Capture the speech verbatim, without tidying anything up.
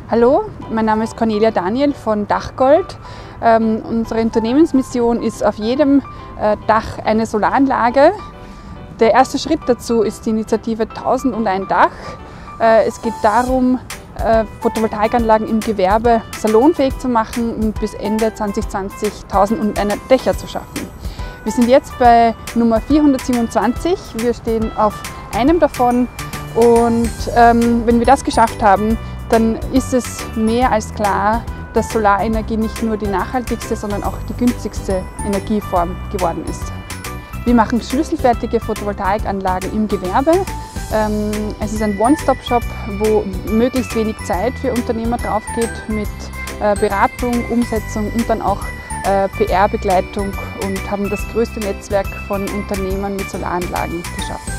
Hallo, mein Name ist Cornelia Daniel von Dachgold. Ähm, unsere Unternehmensmission ist auf jedem äh, Dach eine Solaranlage. Der erste Schritt dazu ist die Initiative tausend und ein Dach. Äh, es geht darum, äh, Photovoltaikanlagen im Gewerbe salonfähig zu machen und bis Ende zwanzig zwanzig tausend und ein Dächer zu schaffen. Wir sind jetzt bei Nummer vierhundertsiebenundzwanzig. Wir stehen auf einem davon und ähm, wenn wir das geschafft haben, dann ist es mehr als klar, dass Solarenergie nicht nur die nachhaltigste, sondern auch die günstigste Energieform geworden ist. Wir machen schlüsselfertige Photovoltaikanlagen im Gewerbe. Es ist ein One-Stop-Shop, wo möglichst wenig Zeit für Unternehmer drauf geht, mit Beratung, Umsetzung und dann auch P R-Begleitung, und haben das größte Netzwerk von Unternehmern mit Solaranlagen geschaffen.